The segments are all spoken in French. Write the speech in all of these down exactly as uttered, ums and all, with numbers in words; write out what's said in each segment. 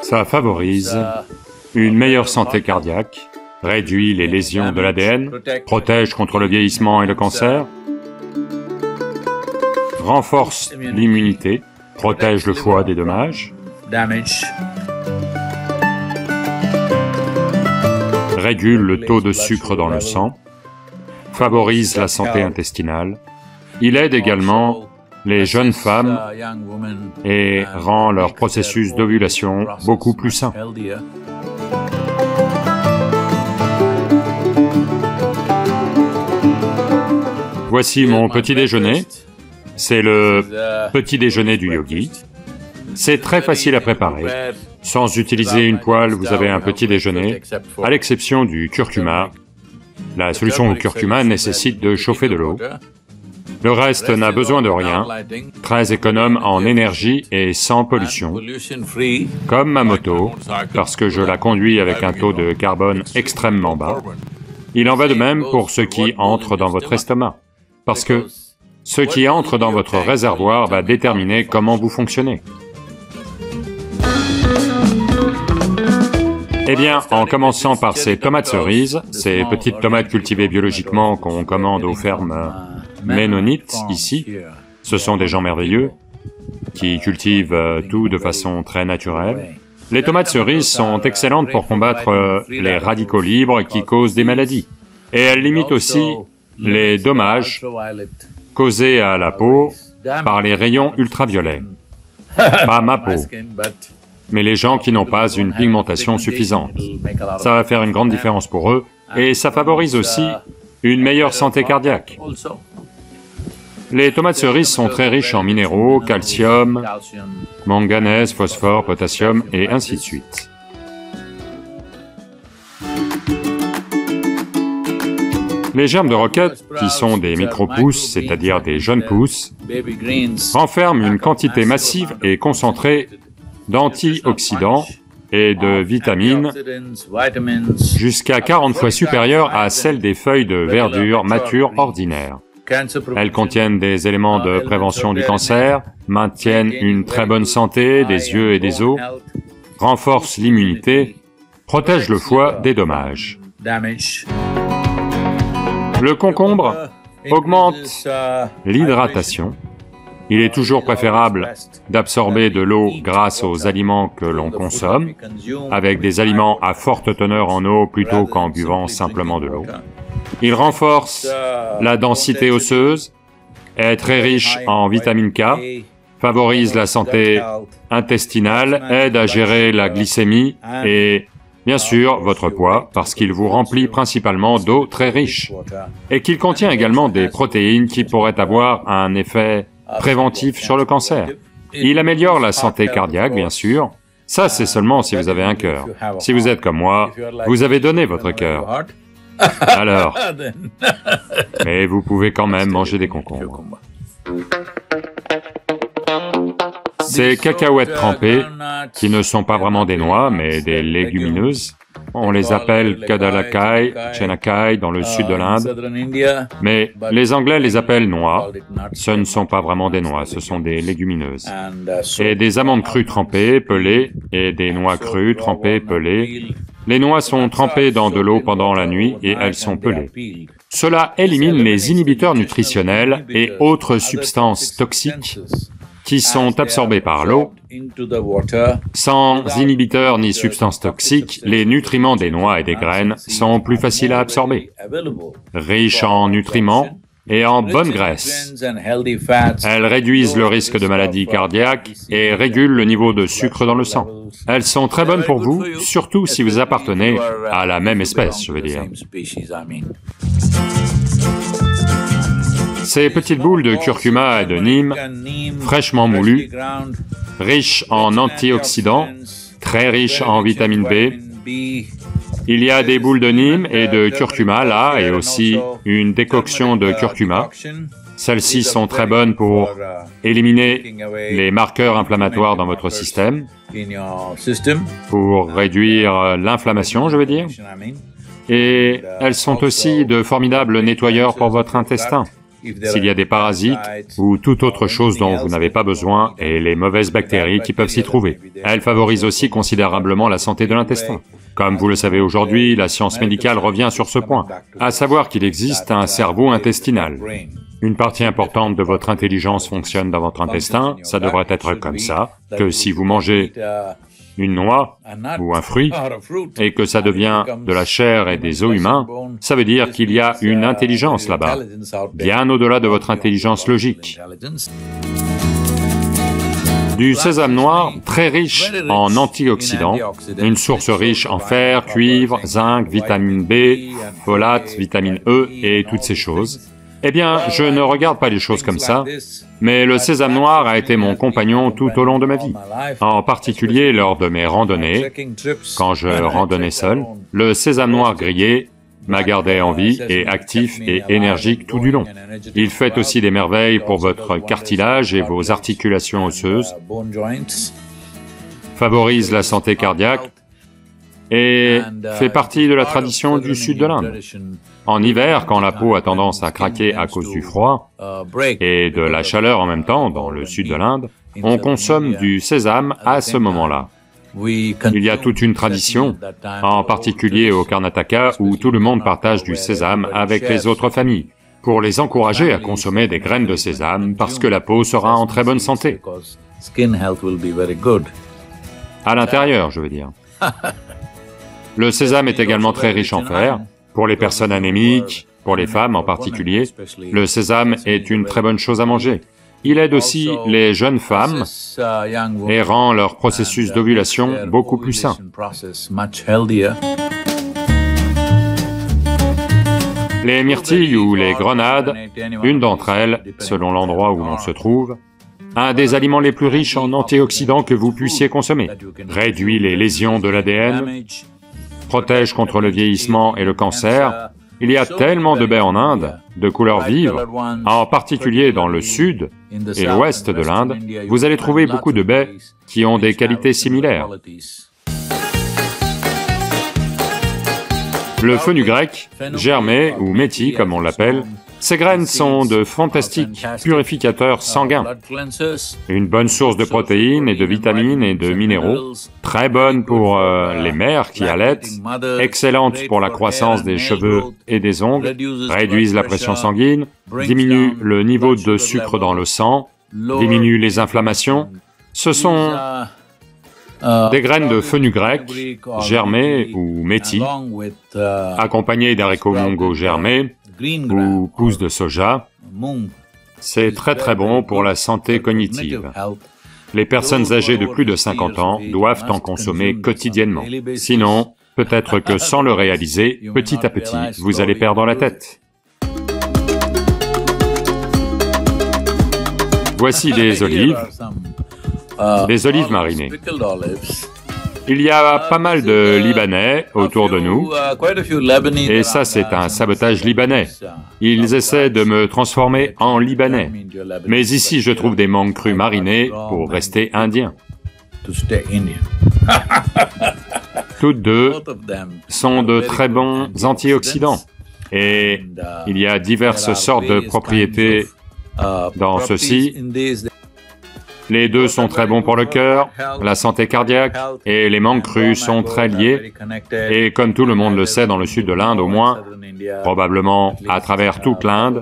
Ça favorise une meilleure santé cardiaque, réduit les lésions de l'A D N, protège contre le vieillissement et le cancer, renforce l'immunité, protège le foie des dommages, régule le taux de sucre dans le sang, favorise la santé intestinale. Il aide également les jeunes femmes et rend leur processus d'ovulation beaucoup plus sain. Voici mon petit déjeuner. C'est le petit déjeuner du yogi. C'est très facile à préparer. Sans utiliser une poêle, vous avez un petit déjeuner, à l'exception du curcuma. La solution au curcuma nécessite de chauffer de l'eau. Le reste n'a besoin de rien, très économe en énergie et sans pollution, comme ma moto, parce que je la conduis avec un taux de carbone extrêmement bas. Il en va de même pour ce qui entre dans votre estomac, parce que ce qui entre dans votre réservoir va déterminer comment vous fonctionnez. Eh bien, en commençant par ces tomates cerises, ces petites tomates cultivées biologiquement qu'on commande aux fermes ménonites, ici, ce sont des gens merveilleux, qui cultivent euh, tout de façon très naturelle. Les tomates cerises sont excellentes pour combattre euh, les radicaux libres qui causent des maladies, et elles limitent aussi les dommages causés à la peau par les rayons ultraviolets. Pas ma peau, mais les gens qui n'ont pas une pigmentation suffisante. Ça va faire une grande différence pour eux, et ça favorise aussi une meilleure santé cardiaque. Les tomates cerises sont très riches en minéraux, calcium, manganèse, phosphore, potassium, et ainsi de suite. Les germes de roquette, qui sont des micro-pousses, c'est-à-dire des jeunes pousses, renferment une quantité massive et concentrée d'antioxydants et de vitamines jusqu'à quarante fois supérieures à celles des feuilles de verdure matures ordinaires. Elles contiennent des éléments de prévention du cancer, maintiennent une très bonne santé des yeux et des os, renforcent l'immunité, protègent le foie des dommages. Le concombre augmente l'hydratation. Il est toujours préférable d'absorber de l'eau grâce aux aliments que l'on consomme, avec des aliments à forte teneur en eau plutôt qu'en buvant simplement de l'eau. Il renforce la densité osseuse, est très riche en vitamine K, favorise la santé intestinale, aide à gérer la glycémie et, bien sûr, votre poids, parce qu'il vous remplit principalement d'eau très riche, et qu'il contient également des protéines qui pourraient avoir un effet préventif sur le cancer. Il améliore la santé cardiaque, bien sûr. Ça, c'est seulement si vous avez un cœur. Si vous êtes comme moi, vous avez donné votre cœur. Alors, mais vous pouvez quand même manger des concombres. Ces cacahuètes trempées, qui ne sont pas vraiment des noix, mais des légumineuses, on les appelle kadalakai, chenakai dans le sud de l'Inde, mais les Anglais les appellent noix. Ce ne sont pas vraiment des noix, ce sont des légumineuses. Et des amandes crues trempées, pelées, et des noix crues trempées, pelées. Les noix sont trempées dans de l'eau pendant la nuit et elles sont pelées. Cela élimine les inhibiteurs nutritionnels et autres substances toxiques qui sont absorbées par l'eau. Sans inhibiteurs ni substances toxiques, les nutriments des noix et des graines sont plus faciles à absorber. Riches en nutriments et en bonne graisse, elles réduisent le risque de maladies cardiaques et régulent le niveau de sucre dans le sang. Elles sont très bonnes pour vous, surtout si vous appartenez à la même espèce, je veux dire. Ces petites boules de curcuma et de nîmes, fraîchement moulues, riches en antioxydants, très riches en vitamine B. Il y a des boules de nîmes et de curcuma là, et aussi une décoction de curcuma. Celles-ci sont très bonnes pour éliminer les marqueurs inflammatoires dans votre système, pour réduire l'inflammation, je veux dire. Et elles sont aussi de formidables nettoyeurs pour votre intestin. s'il y a des parasites ou toute autre chose dont vous n'avez pas besoin et les mauvaises bactéries qui peuvent s'y trouver. Elle favorise aussi considérablement la santé de l'intestin. Comme vous le savez aujourd'hui, la science médicale revient sur ce point, à savoir qu'il existe un cerveau intestinal. Une partie importante de votre intelligence fonctionne dans votre intestin, ça devrait être comme ça, que si vous mangez une noix ou un fruit, et que ça devient de la chair et des os humains, ça veut dire qu'il y a une intelligence là-bas, bien au-delà de votre intelligence logique. Du sésame noir, très riche en antioxydants, une source riche en fer, cuivre, zinc, vitamine B, folate, vitamine E et toutes ces choses. Eh bien, je ne regarde pas les choses comme ça, mais le sésame noir a été mon compagnon tout au long de ma vie, en particulier lors de mes randonnées. Quand je randonnais seul, le sésame noir grillé m'a gardé en vie et actif et énergique tout du long. Il fait aussi des merveilles pour votre cartilage et vos articulations osseuses, favorise la santé cardiaque et fait partie de la tradition du sud de l'Inde. En hiver, quand la peau a tendance à craquer à cause du froid et de la chaleur en même temps dans le sud de l'Inde, on consomme du sésame à ce moment-là. Il y a toute une tradition, en particulier au Karnataka, où tout le monde partage du sésame avec les autres familles, pour les encourager à consommer des graines de sésame parce que la peau sera en très bonne santé. À l'intérieur, je veux dire. Le sésame est également très riche en fer. Pour les personnes anémiques, pour les femmes en particulier, le sésame est une très bonne chose à manger. Il aide aussi les jeunes femmes et rend leur processus d'ovulation beaucoup plus sain. Les myrtilles ou les grenades, une d'entre elles, selon l'endroit où l'on se trouve, un des aliments les plus riches en antioxydants que vous puissiez consommer, réduit les lésions de l'A D N, protège contre le vieillissement et le cancer. Il y a tellement de baies en Inde, de couleurs vives, en particulier dans le sud et l'ouest de l'Inde, vous allez trouver beaucoup de baies qui ont des qualités similaires. Le fenugrec, germé ou métis comme on l'appelle, ces graines sont de fantastiques purificateurs sanguins, une bonne source de protéines et de vitamines et de minéraux, très bonne pour euh, les mères qui allaitent, excellente pour la croissance des cheveux et des ongles, réduisent la pression sanguine, diminuent le niveau de sucre dans le sang, diminuent les inflammations. Ce sont des graines de fenugrec, germées ou métis, accompagnées d'haricots mongo germés, ou pousses de soja. C'est très très bon pour la santé cognitive. Les personnes âgées de plus de cinquante ans doivent en consommer quotidiennement. Sinon, peut-être que sans le réaliser, petit à petit, vous allez perdre la tête. Voici des olives, des olives marinées. Il y a pas mal de Libanais autour de nous, et ça c'est un sabotage libanais. Ils essaient de me transformer en Libanais. Mais ici je trouve des mangues crues marinées pour rester indien. Toutes deux sont de très bons antioxydants, et il y a diverses sortes de propriétés dans ceci. Les deux sont très bons pour le cœur, la santé cardiaque, et les mangues crues sont très liées, et comme tout le monde le sait dans le sud de l'Inde au moins, probablement à travers toute l'Inde,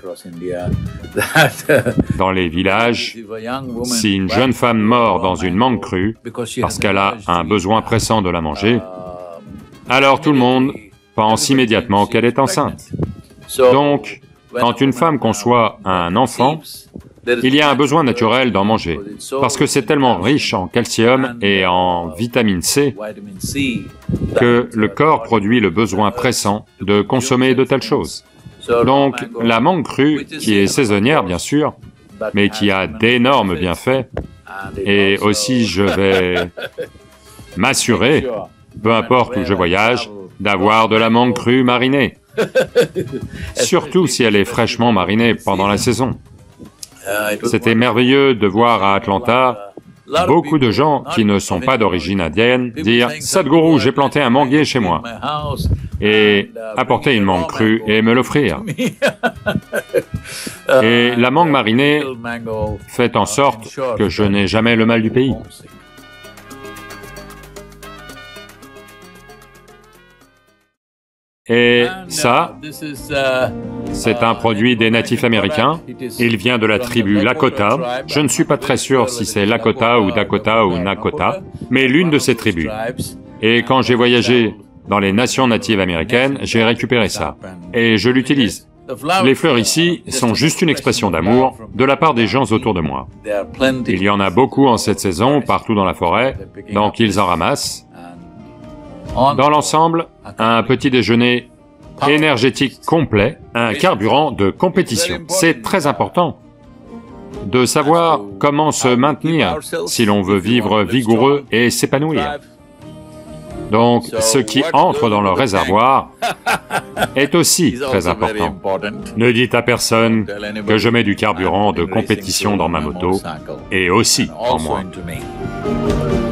dans les villages, si une jeune femme meurt dans une mangue crue, parce qu'elle a un besoin pressant de la manger, alors tout le monde pense immédiatement qu'elle est enceinte. Donc, quand une femme conçoit un enfant, il y a un besoin naturel d'en manger, parce que c'est tellement riche en calcium et en vitamine C que le corps produit le besoin pressant de consommer de telles choses. Donc, la mangue crue, qui est saisonnière bien sûr, mais qui a d'énormes bienfaits, et aussi je vais m'assurer, peu importe où je voyage, d'avoir de la mangue crue marinée, surtout si elle est fraîchement marinée pendant la saison. C'était merveilleux de voir à Atlanta beaucoup de gens qui ne sont pas d'origine indienne dire « Sadhguru, j'ai planté un manguier chez moi » et apporter une mangue crue et me l'offrir. Et la mangue marinée fait en sorte que je n'ai jamais le mal du pays. Et ça, c'est un produit des natifs américains, il vient de la tribu Lakota. Je ne suis pas très sûr si c'est Lakota ou Dakota ou Nakota, mais l'une de ces tribus. Et quand j'ai voyagé dans les nations natives américaines, j'ai récupéré ça, et je l'utilise. Les fleurs ici sont juste une expression d'amour de la part des gens autour de moi. Il y en a beaucoup en cette saison, partout dans la forêt, donc ils en ramassent. Dans l'ensemble, un petit déjeuner énergétique complet, un carburant de compétition. C'est très important de savoir comment se maintenir si l'on veut vivre vigoureux et s'épanouir. Donc, ce qui entre dans le réservoir est aussi très important. Ne dites à personne que je mets du carburant de compétition dans ma moto, et aussi en moi.